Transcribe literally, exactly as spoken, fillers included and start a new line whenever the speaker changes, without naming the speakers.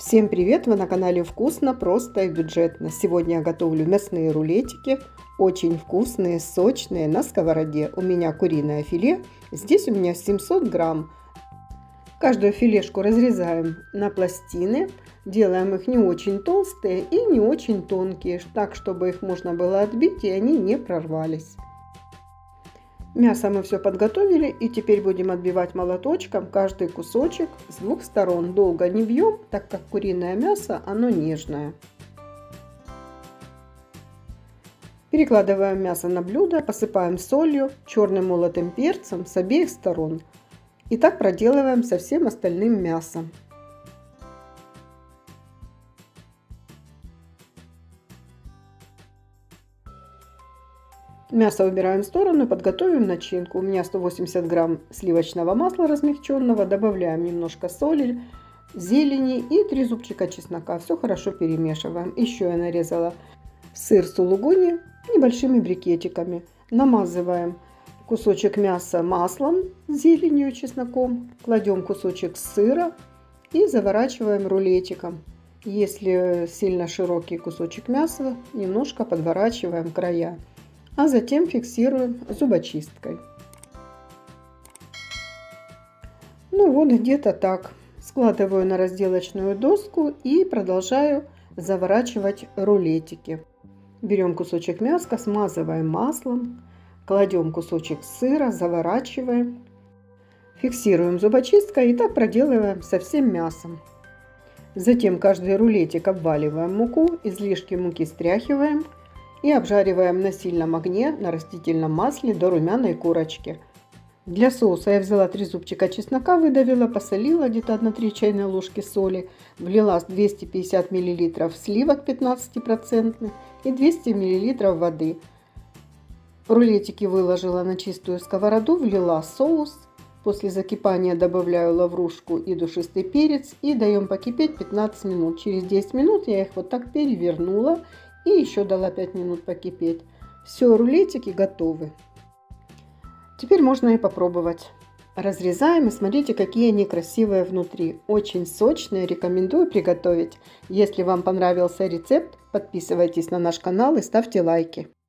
Всем привет! Вы на канале Вкусно, просто и бюджетно. Сегодня я готовлю мясные рулетики. Очень вкусные, сочные, на сковороде. У меня куриное филе. Здесь у меня семьсот грамм. Каждую филешку разрезаем на пластины. Делаем их не очень толстые и не очень тонкие, так чтобы их можно было отбить и они не прорвались. Мясо мы все подготовили, и теперь будем отбивать молоточком каждый кусочек с двух сторон. Долго не бьем, так как куриное мясо, оно нежное. Перекладываем мясо на блюдо, посыпаем солью, черным молотым перцем с обеих сторон. И так проделываем со всем остальным мясом. Мясо убираем в сторону, подготовим начинку. У меня сто восемьдесят грамм сливочного масла размягченного. Добавляем немножко соли, зелени и три зубчика чеснока. Все хорошо перемешиваем. Еще я нарезала сыр сулугуни небольшими брикетиками. Намазываем кусочек мяса маслом с зеленью и чесноком. Кладем кусочек сыра и заворачиваем рулетиком. Если сильно широкий кусочек мяса, немножко подворачиваем края. А затем фиксируем зубочисткой. Ну вот где-то так. Складываю на разделочную доску и продолжаю заворачивать рулетики. Берем кусочек мяска, смазываем маслом, кладем кусочек сыра, заворачиваем, фиксируем зубочисткой и так проделываем со всем мясом. Затем каждый рулетик обваливаем муку, излишки муки стряхиваем и обжариваем на сильном огне на растительном масле до румяной корочки. Для соуса я взяла три зубчика чеснока, выдавила, посолила где-то одна-три чайные ложки соли, влила двести пятьдесят миллилитров сливок пятнадцать процентов и двести миллилитров воды. Рулетики выложила на чистую сковороду, влила соус. После закипания добавляю лаврушку и душистый перец и даем покипеть пятнадцать минут. Через десять минут я их вот так перевернула и еще дала пять минут покипеть. Все, рулетики готовы. Теперь можно и попробовать. Разрезаем и смотрите, какие они красивые внутри. Очень сочные, рекомендую приготовить. Если вам понравился рецепт, подписывайтесь на наш канал и ставьте лайки.